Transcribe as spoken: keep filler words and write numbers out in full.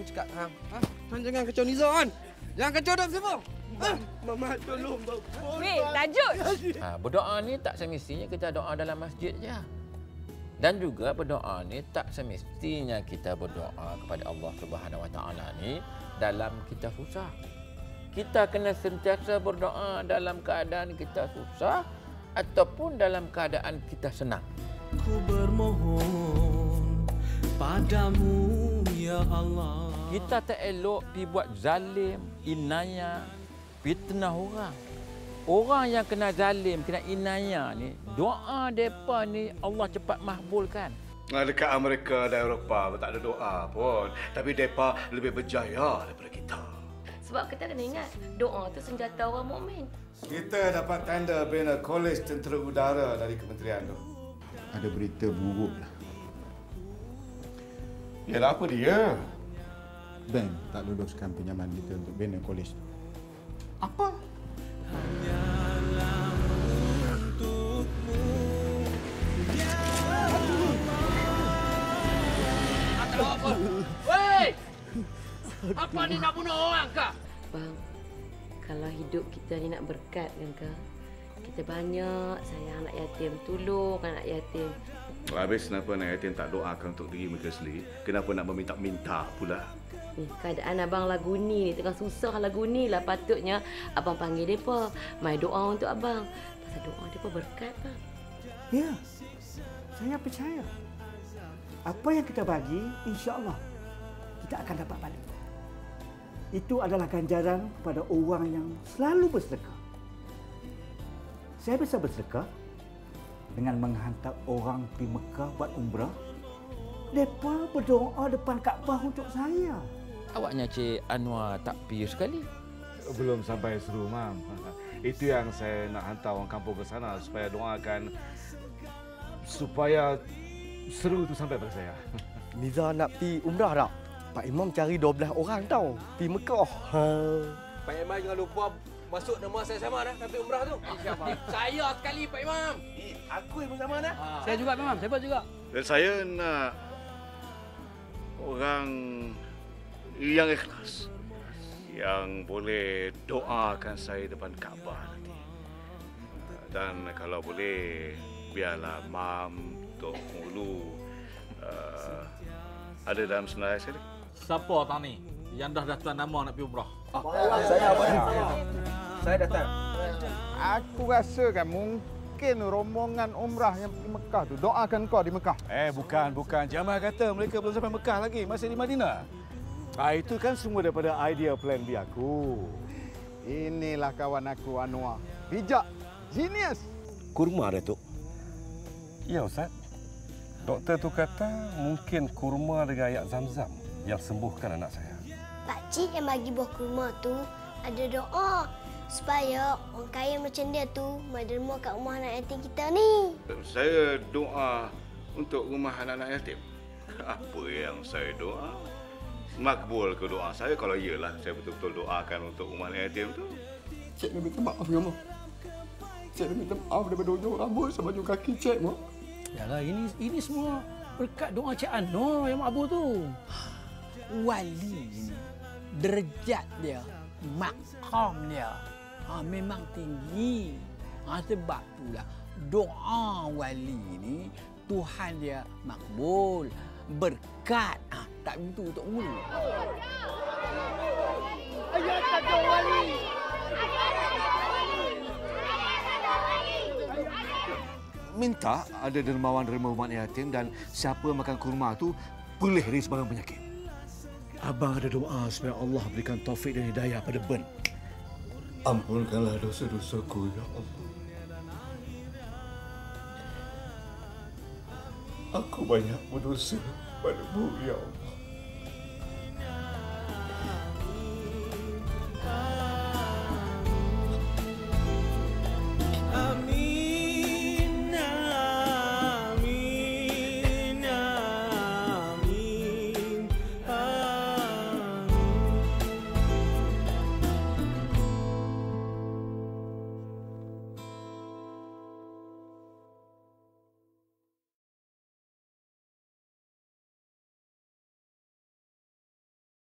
cakap, Hang. Ha? Hang jangan kacau Niza, kan? Jangan kacau dah siapa? Ha? Mama tolong, Bang. Weh, Tajud. Ha, berdoa ni tak semestinya kita doa dalam masjid je. Dan juga berdoa ni tak semestinya kita berdoa kepada Allah Subhanahu Wa Taala ni dalam kita susah. Kita kena sentiasa berdoa dalam keadaan kita susah ataupun dalam keadaan kita senang. Ku bermohon padamu ya Allah. Kita tak elok pi buat zalim, inaya, fitnah orang. Orang yang kena zalim, kena inaya ni, doa depa ni Allah cepat mahbulkan. Dekat Amerika dan Eropah tak ada doa pun, tapi depa lebih berjaya daripada kita. Sebab kita kena ingat, doa tu senjata orang mukmin. Kita dapat tender bina Kolej Tentera Udara dari kementerian tu. Ada berita buruk lah. Yalah, apa dia? Bank tak luluskan pinjaman kita untuk bina kolej tu. Apa? Hanyalah untukmu ya Atau apa? Weh! Apa ni nak bunuh orang kah? Bang, kalau hidup kita ni nak berkat kan kah? Kita banyak sayang anak yatim, tolong anak yatim. Habis kenapa anak yatim tak doakan untuk diri mereka sendiri? Kenapa nak meminta-minta pula? Ni keadaan abang lagu ni ni tengah susah lagu ni lah, patutnya abang panggil depa mai doa untuk abang. Pasal doa depa berkat bang. Ya. Saya percaya. Apa yang kita bagi, insya-Allah kita akan dapat balik. Itu adalah ganjaran kepada orang yang selalu bersedekah. Saya bisa bersedekah dengan menghantar orang pergi Mekah buat umrah. Mereka berdoa depan Kaabah untuk saya. Awaknya Cik Anwar tak pergi sekali. Belum sampai seru, Mam. Itu yang saya nak hantar orang kampung ke sana supaya doakan supaya seru tu sampai pada saya. Niza nak pergi umrah tak? Pak Imam cari dua belas orang tau. Pergi Mekah. Ha. Pak Imam jangan lupa masuk nama saya sama dah sampai umrah tu. Saya sekali Pak Imam. Eh, aku yang bersama dah. Ha. Saya juga Imam, saya juga. Dan saya nak orang yang ikhlas, yang boleh doakan saya depan Kaabah nanti. Dan kalau boleh, biarlah Mam, Tok Mulu uh, ada dalam senarai saya. Siapa tang ni yang dah daftar nama nak pergi umrah? Ah, saya apa ni? Saya datang. Aku rasa kan mungkin rombongan umrah yang pergi Mekah tu doakan kau di Mekah. Eh, bukan, bukan. Jamal kata mereka belum sampai Mekah lagi, masih di Madinah. Ah, itu kan semua daripada idea plan B aku. Inilah kawan aku Anwar. Bijak, genius. Kurma, Datuk. Ya, Ustaz. Doktor tu kata mungkin kurma dengan air zam-zam yang sembuhkan anak saya. Pakcik yang bagi buah kurma tu ada doa supaya orang kaya macam dia tu menderma kat rumah anak yatim kita ni. Saya doa untuk rumah anak-anak yatim. Apa yang saya doa? Makbul ke doa saya? Kalau iyalah, saya betul-betul doakan untuk rumah anak yatim tu. Cik nak minta maaf dengan Mak. Cik nak minta maaf daripada ujung rambut sampai ujung kaki Cik, Mak. Yalah, ini ini semua berkat doa Cik Anwar yang makbul tu. Wali ni, derajat dia, maqam dia ha, memang tinggi. Ha, sebab itulah doa wali ni Tuhan dia makbul, berkat. Ha, tak begitu Tok Mulu. Ayat kata wali. Minta ada dermawan-dermawan umat yatim dan siapa makan kurma tu pulih dari sebarang penyakit. Abang ada doa supaya Allah berikan taufik dan hidayah pada Ben. Ampunkanlah dosa-dosaku, ya Allah. Aku banyak berdosa padamu, ya Allah.